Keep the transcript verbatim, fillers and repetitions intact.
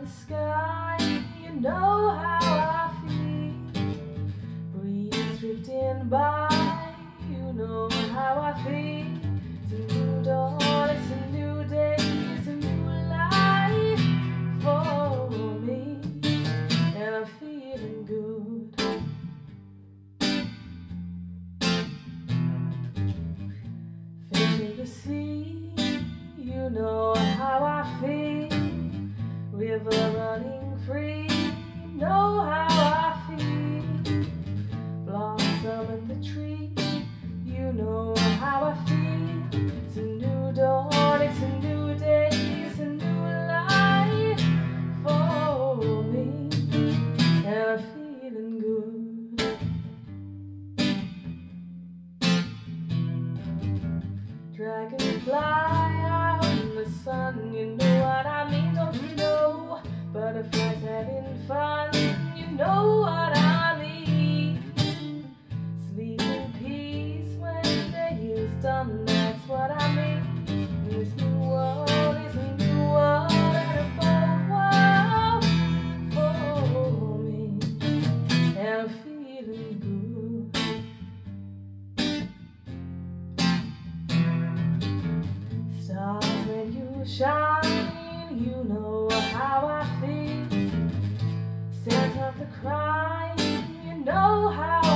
the sky, you know how I feel. Breeze drifting by, you know how I feel. It's a new dawn, it's a new day, it's a new life for me, and I'm feeling good. Fish in the sea, you know how I feel. River running free, you know how I feel. Blossom in the tree, you know how I feel. It's a new dawn, it's a new day, it's a new life for me, and I'm feeling good. Dragonfly out in the sun, you know what I mean, don't you know? Butterflies having fun, you know what I mean. Sleep in peace when the day is done, that's what I mean. This new world is a new world and a bold world for me, and I'm feeling good. Stars when you shine, you know how I feel. Scent of the crime, you know how